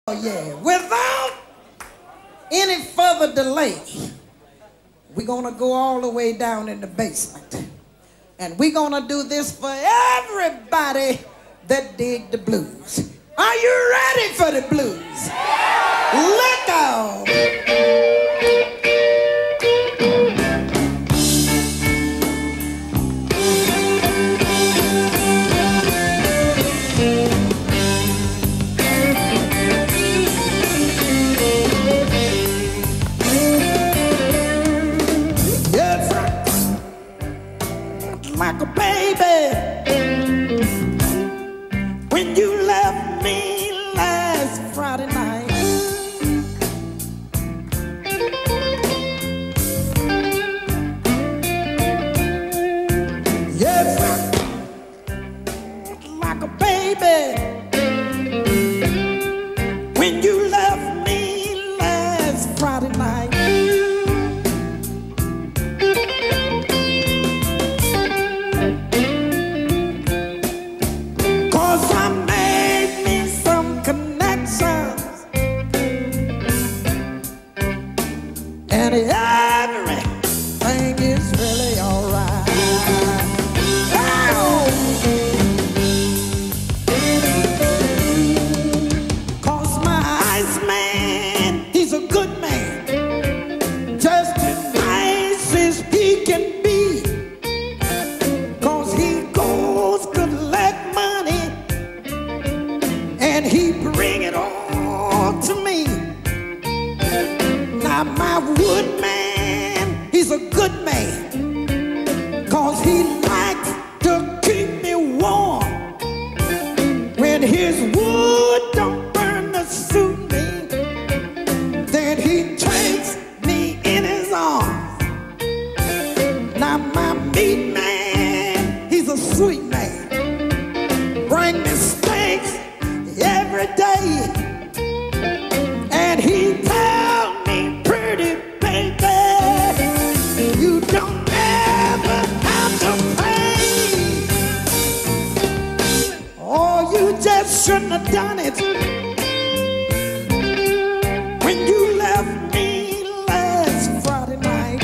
Oh yeah, without any further delay, we're gonna go all the way down in the basement. And we're gonna do this for everybody that dig the blues. Are you ready for the blues? Let go! Like a baby, when you left me last Friday night. Yes, like a baby, when you left me last Friday night. And everything is really alright. Oh! 'Cause my Iceman, he's a good man, just as nice as he can be. 'Cause he goes collect money and he bring it all to me. Now my woodman, he's a good man, 'cause he likes to keep me warm. When his wood don't burn to suit me, then he takes me in his arms. Now my meat man, he's a sweet man, bring me steaks every day. And he tells me, pretty baby, you don't ever have to pay. Oh, you just shouldn't have done it when you left me last Friday night.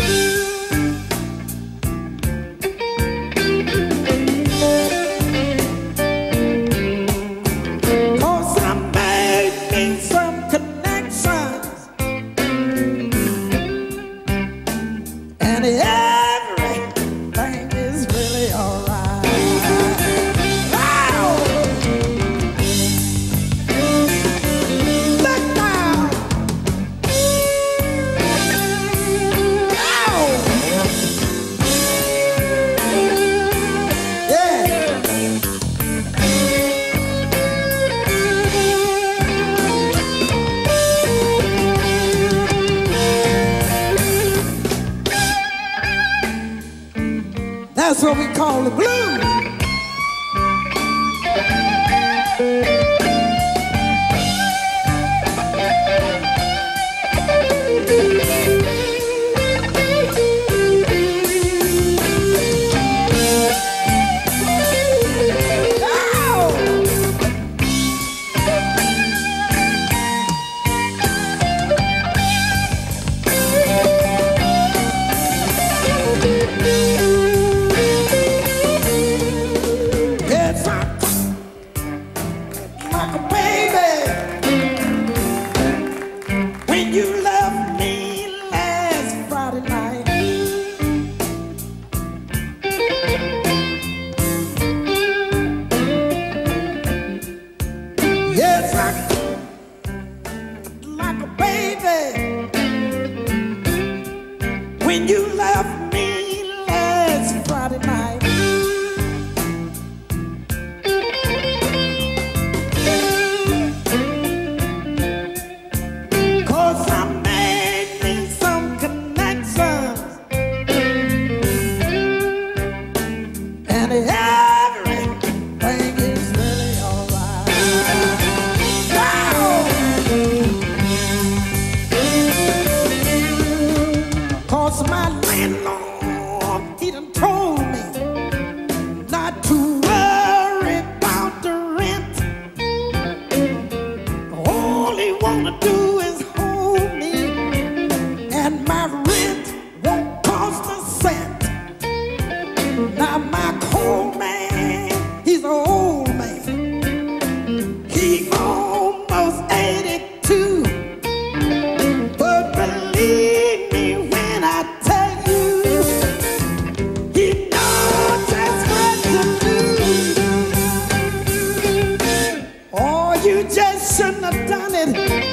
'Cause I made me some connections, and everything is really alright. Oh! Look now! Oh! Yeah! That's what we call the blues. wanna do is hold me, and my rent won't cost a cent. Now my cold man, he's an old man. He almost 82. But believe me when I tell you, he knows just what to do. Oh, you just shouldn't have done it.